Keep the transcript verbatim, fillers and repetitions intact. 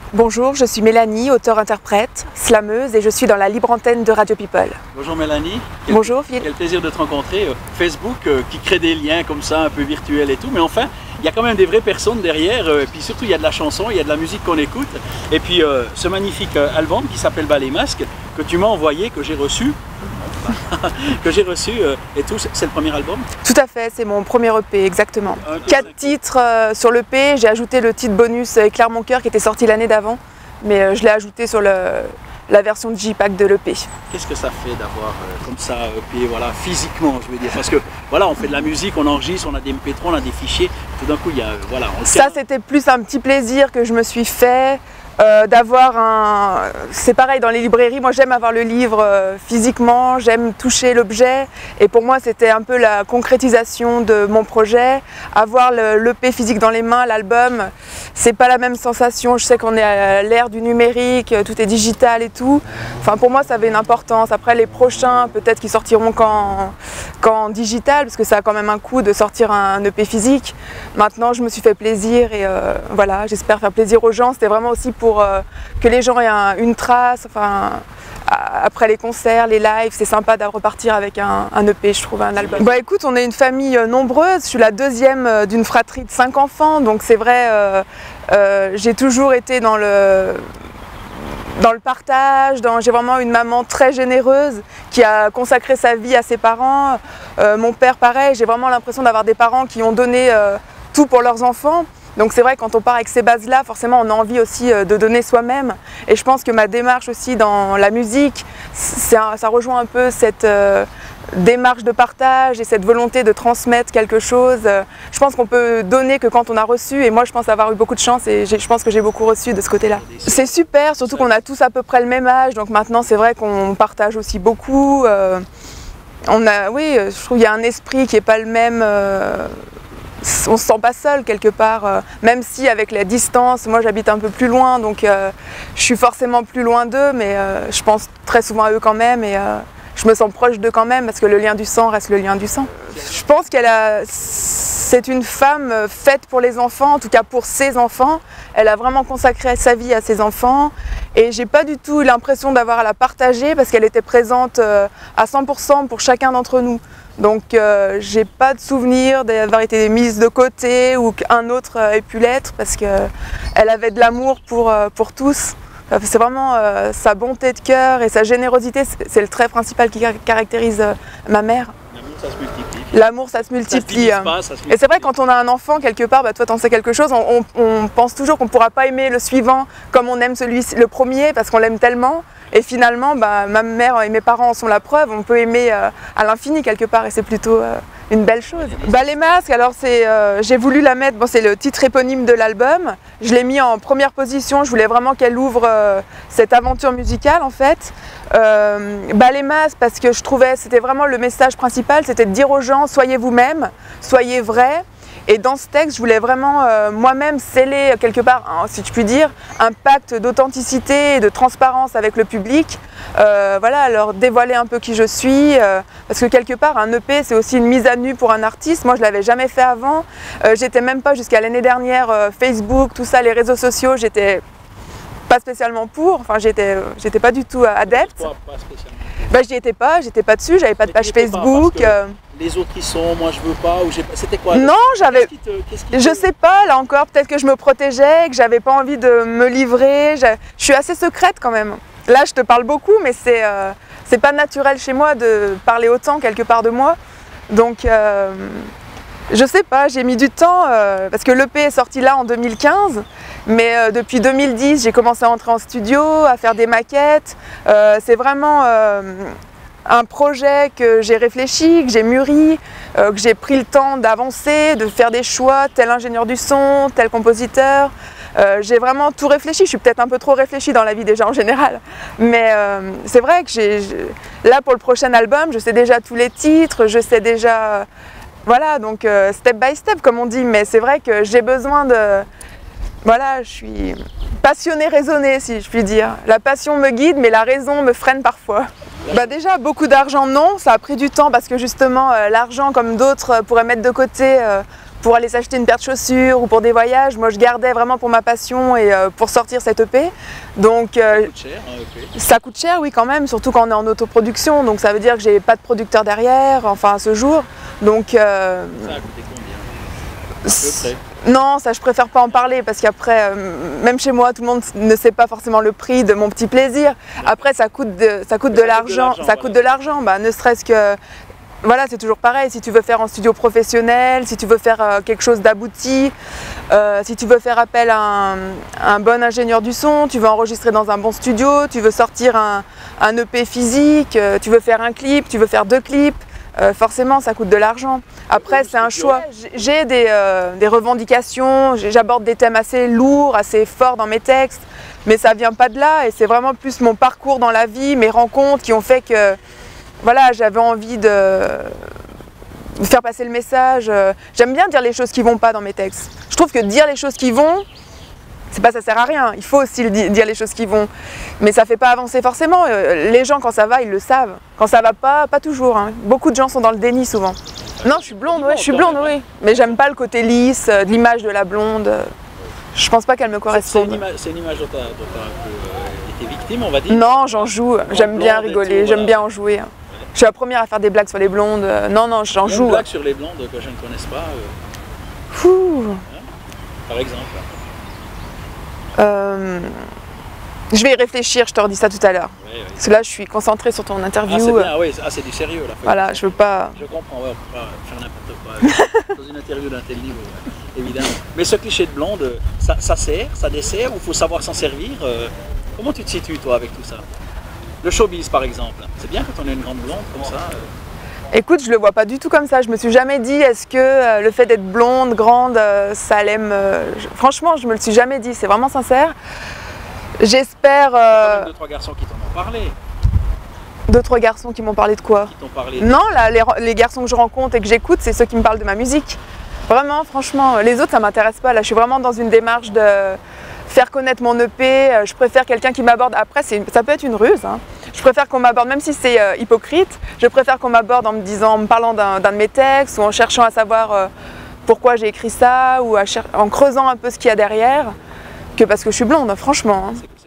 Bonjour, je suis Mélanie, auteure-interprète, slameuse et je suis dans la libre antenne de Radio People. Bonjour Mélanie. Quel, Bonjour Phil. Quel plaisir de te rencontrer. Facebook euh, qui crée des liens comme ça, un peu virtuels et tout, mais enfin, il y a quand même des vraies personnes derrière, euh, et puis surtout il y a de la chanson, il y a de la musique qu'on écoute, et puis euh, ce magnifique euh, album qui s'appelle Ballet Masque, que tu m'as envoyé, que j'ai reçu, que j'ai reçu euh, et tout, c'est le premier album? Tout à fait, c'est mon premier E P, exactement. Euh, Quatre titres euh, sur l'E P, j'ai ajouté le titre bonus Éclaire mon cœur qui était sorti l'année d'avant, mais euh, je l'ai ajouté sur le, la version digipack de l'E P. Qu'est-ce que ça fait d'avoir euh, comme ça E P, voilà, physiquement, je veux dire, parce que voilà, on fait de la musique, on enregistre, on a des M P trois, on a des fichiers, tout d'un coup il y a, euh, voilà. On ça c'était plus un petit plaisir que je me suis fait. Euh, d'avoir un... C'est pareil dans les librairies, moi j'aime avoir le livre euh, physiquement, j'aime toucher l'objet et pour moi c'était un peu la concrétisation de mon projet. Avoir l'E P physique dans les mains, l'album, c'est pas la même sensation. Je sais qu'on est à l'ère du numérique, tout est digital et tout. Enfin pour moi ça avait une importance. Après les prochains peut-être qu'ils sortiront qu'en qu'en digital parce que ça a quand même un coût de sortir un E P physique. Maintenant je me suis fait plaisir et euh, voilà, j'espère faire plaisir aux gens. C'était vraiment aussi pour Pour euh, que les gens aient un, une trace, enfin, après les concerts, les lives, c'est sympa de repartir avec un, un E P, je trouve, un album. Bah écoute, on est une famille nombreuse, je suis la deuxième d'une fratrie de cinq enfants, donc c'est vrai, euh, euh, j'ai toujours été dans le, dans le partage, j'ai vraiment une maman très généreuse qui a consacré sa vie à ses parents, euh, mon père pareil, j'ai vraiment l'impression d'avoir des parents qui ont donné euh, tout pour leurs enfants. Donc c'est vrai quand on part avec ces bases-là, forcément on a envie aussi de donner soi-même. Et je pense que ma démarche aussi dans la musique, un, ça rejoint un peu cette euh, démarche de partage et cette volonté de transmettre quelque chose. Je pense qu'on peut donner que quand on a reçu, et moi je pense avoir eu beaucoup de chance et je pense que j'ai beaucoup reçu de ce côté-là. C'est super, surtout qu'on a tous à peu près le même âge, donc maintenant c'est vrai qu'on partage aussi beaucoup. Euh, on a, oui, je trouve qu'il y a un esprit qui n'est pas le même. Euh, on se sent pas seul quelque part, euh, même si avec la distance, moi j'habite un peu plus loin, donc euh, je suis forcément plus loin d'eux, mais euh, je pense très souvent à eux quand même et euh, je me sens proche d'eux quand même parce que le lien du sang reste le lien du sang. Je pense qu'elle a, c'est une femme faite pour les enfants, en tout cas pour ses enfants. Elle a vraiment consacré sa vie à ses enfants et j'ai pas du tout eu l'impression d'avoir à la partager parce qu'elle était présente euh, à cent pour cent pour chacun d'entre nous. Donc euh, j'ai pas de souvenir d'avoir été mise de côté ou qu'un autre euh, ait pu l'être parce qu'elle avait de l'amour pour, euh, pour tous. C'est vraiment euh, sa bonté de cœur et sa générosité, c'est le trait principal qui caractérise euh, ma mère. L'amour ça se multiplie. L'amour ça se multiplie. Ça se pas, ça se multiplie. Et c'est vrai quand on a un enfant quelque part, bah, toi t'en sais quelque chose, on, on, on pense toujours qu'on ne pourra pas aimer le suivant comme on aime celui, le premier parce qu'on l'aime tellement. Et finalement, bah, ma mère et mes parents en sont la preuve, on peut aimer euh, à l'infini quelque part et c'est plutôt euh, une belle chose. Ballet Masque, alors c'est, euh, j'ai voulu la mettre, bon, c'est le titre éponyme de l'album, je l'ai mis en première position, je voulais vraiment qu'elle ouvre euh, cette aventure musicale en fait. Euh, Ballet Masque parce que je trouvais, c'était vraiment le message principal, c'était de dire aux gens, soyez vous-même, soyez vrais. Et dans ce texte, je voulais vraiment euh, moi-même sceller quelque part, hein, si je puis dire, un pacte d'authenticité et de transparence avec le public. Euh, voilà, leur dévoiler un peu qui je suis, euh, parce que quelque part, un E P, c'est aussi une mise à nu pour un artiste. Moi, je ne l'avais jamais fait avant. Euh, j'étais même pas jusqu'à l'année dernière, euh, Facebook, tout ça, les réseaux sociaux, j'étais pas spécialement pour. Enfin, j'étais, j'étais pas du tout adepte. Pourquoi pas spécialement? Bah, j'y étais pas, j'étais pas dessus, j'avais pas de page Facebook. Les autres qui sont, moi je veux pas, ou c'était quoi? Non, j'avais. Te... Te... Je sais pas, là encore, peut-être que je me protégeais, que j'avais pas envie de me livrer. Je suis assez secrète quand même. Là, je te parle beaucoup, mais c'est euh, c'est pas naturel chez moi de parler autant quelque part de moi. Donc, euh, je sais pas, j'ai mis du temps, euh, parce que l'E P est sorti là en deux mille quinze, mais euh, depuis deux mille dix, j'ai commencé à entrer en studio, à faire des maquettes. Euh, c'est vraiment. Euh, un projet que j'ai réfléchi, que j'ai mûri, euh, que j'ai pris le temps d'avancer, de faire des choix, tel ingénieur du son, tel compositeur. Euh, j'ai vraiment tout réfléchi, je suis peut-être un peu trop réfléchie dans la vie déjà en général. Mais euh, c'est vrai que j'ai, là pour le prochain album, je sais déjà tous les titres, je sais déjà... Voilà, donc euh, step by step comme on dit, mais c'est vrai que j'ai besoin de... Voilà, je suis passionnée, raisonnée si je puis dire. La passion me guide, mais la raison me freine parfois. Bah déjà, beaucoup d'argent, non. Ça a pris du temps parce que justement, euh, l'argent, comme d'autres, pourraient mettre de côté, euh, pour aller s'acheter une paire de chaussures ou pour des voyages. Moi, je gardais vraiment pour ma passion et euh, pour sortir cette E P. Donc, euh, ça coûte cher, hein, E P. Ça coûte cher, oui, quand même, surtout quand on est en autoproduction. Donc, ça veut dire que j'ai pas de producteur derrière, enfin, à ce jour. Donc, euh, ça a coûté combien? À peu près. Non, ça je préfère pas en parler parce qu'après, euh, même chez moi, tout le monde ne sait pas forcément le prix de mon petit plaisir. Après, ça coûte de, ça coûte de l'argent, ça coûte de l'argent, bah, ne serait-ce que, voilà, c'est toujours pareil. Si tu veux faire en studio professionnel, si tu veux faire euh, quelque chose d'abouti, euh, si tu veux faire appel à un, à un bon ingénieur du son, tu veux enregistrer dans un bon studio, tu veux sortir un, un E P physique, euh, tu veux faire un clip, tu veux faire deux clips. Euh, forcément, ça coûte de l'argent. Après, c'est un choix. J'ai des, euh, des revendications, j'aborde des thèmes assez lourds, assez forts dans mes textes, mais ça vient pas de là et c'est vraiment plus mon parcours dans la vie, mes rencontres qui ont fait que voilà, j'avais envie de faire passer le message. J'aime bien dire les choses qui vont pas dans mes textes. Je trouve que dire les choses qui vont, c'est pas ça sert à rien, il faut aussi dire les choses qui vont, mais ça fait pas avancer forcément. Les gens, quand ça va, ils le savent. Quand ça va pas, pas toujours, hein. Beaucoup de gens sont dans le déni souvent. Non, je suis blonde, ouais, je suis blonde, oui, mais j'aime pas le côté lisse, de l'image de la blonde. Je pense pas qu'elle me corresponde. C'est une image dont tu as un peu euh, été victime, on va dire. Non, j'en joue, j'aime bien rigoler, j'aime bien en jouer. Je suis la première à faire des blagues sur les blondes. Non, non, j'en joue. Une blague sur les blondes que je ne connaisse pas. Euh... Fou. Hein, par exemple. Euh, je vais y réfléchir, je te redis ça tout à l'heure. Oui, oui. Parce que là, je suis concentrée sur ton interview. Ah, c'est bien, oui, ah, c'est du sérieux là. Voilà, je veux pas. Je comprends, ouais, on peut pas faire n'importe quoi dans une interview d'un tel niveau, ouais, évidemment. Mais ce cliché de blonde, ça, ça sert, ça dessert, ou il faut savoir s'en servir. Euh, comment tu te situes, toi, avec tout ça? Le showbiz, par exemple. C'est bien quand on a une grande blonde comme ça. Euh... Écoute, je le vois pas du tout comme ça. Je me suis jamais dit, est-ce que euh, le fait d'être blonde, grande, euh, ça allait me... Je... Franchement, je me le suis jamais dit. C'est vraiment sincère. J'espère... Euh... Il y a quand même euh... deux, trois garçons qui t'en ont parlé. Deux, trois garçons qui m'ont parlé de quoi? Qui t'ont parlé de... Non, là, les, les garçons que je rencontre et que j'écoute, c'est ceux qui me parlent de ma musique. Vraiment, franchement. Les autres, ça m'intéresse pas. Là, je suis vraiment dans une démarche de faire connaître mon E P. Je préfère quelqu'un qui m'aborde. Après, ça peut être une ruse, hein. Je préfère qu'on m'aborde, même si c'est euh, hypocrite, je préfère qu'on m'aborde en me disant, en me parlant d'un de mes textes ou en cherchant à savoir euh, pourquoi j'ai écrit ça ou à en creusant un peu ce qu'il y a derrière, que parce que je suis blonde, franchement. Hein.